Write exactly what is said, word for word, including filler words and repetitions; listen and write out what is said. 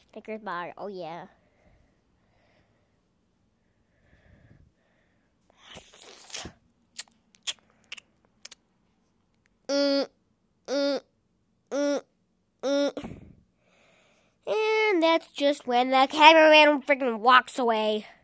Snickers bar. Oh, yeah. Mm, mm, mm, mm. And that's just when the cameraman freaking walks away.